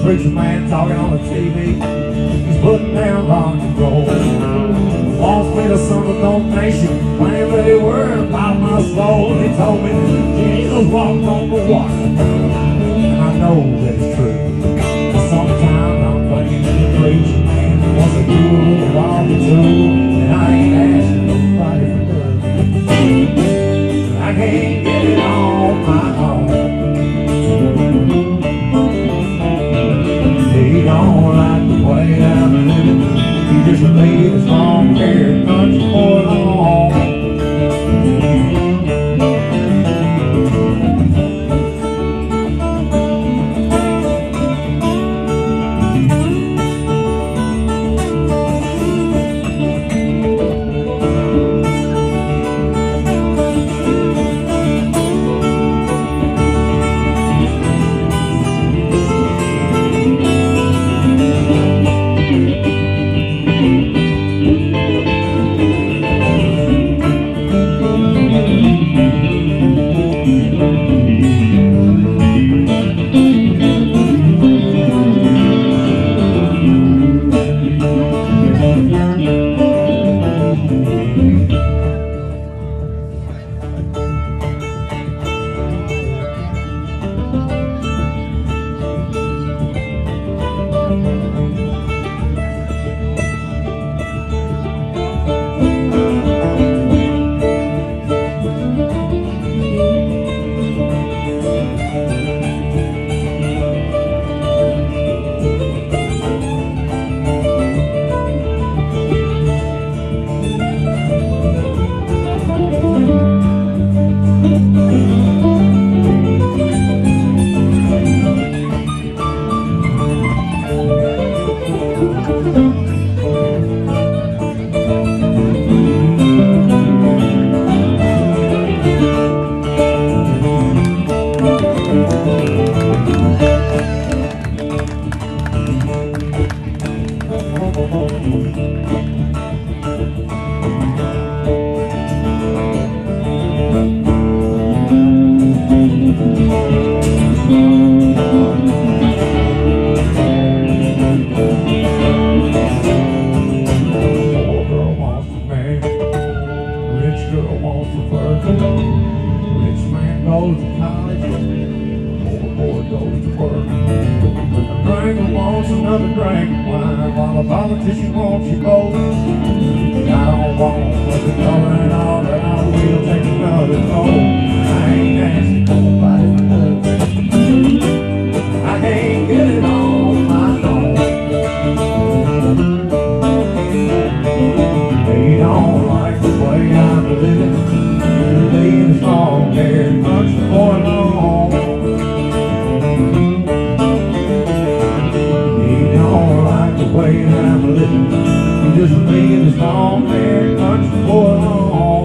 preacher man talking on the TV. He's putting down rock and roll. Wants me to send a donation, claim that he worried about my soul. He told me that Jesus walked on the water, and I know that it's true. Sometimes I'm thinking that the preacher man wants to do a little while too, and I ain't asking nobody for nothing. I can't get it on my own. He don't like the way I'm living. He just believes it's wrong here, country for long. Another drink of wine while a politician wants you both. I don't want what's the color and all, but I will take another toll. I ain't asking nobody for nothing. I can't get it on my own. They don't like the way I'm living. Leaving is long hair, much more long. The way that I'm living, I'm just leaving this long hair country for long.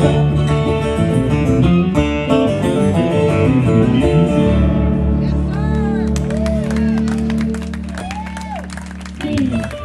Yes, sir.